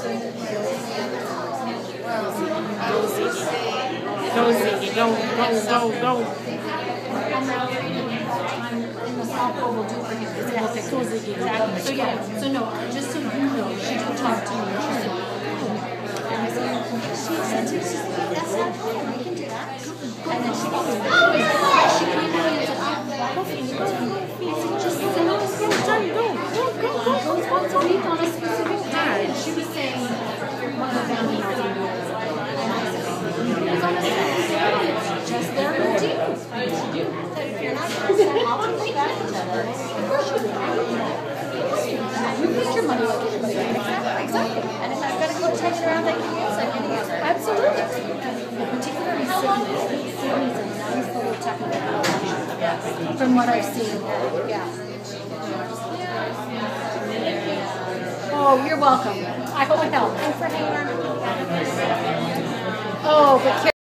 Go, Ziggy, go, go, go, go. In the softball will do for him. Yes. Go, Ziggy, go. Exactly. So yeah, so no, just so you know, she did talk to me. She said to me, that's not fine, we can do that. And then she came in and said, just say, no, it's good. Go. Speak on a specific day. And she was saying, one of them emails me. And I said, it's on a specific, just their routine. Said, if you're not going to send, I'll take that. Of course you do. You put your money like everybody else. Exactly. And if I've got to go take it around like you use, like any other. Absolutely. Particularly Sydney's a nice little technical. From what I've seen. Yeah. Oh, you're welcome. I hope it helped. And for Hayward. Oh, but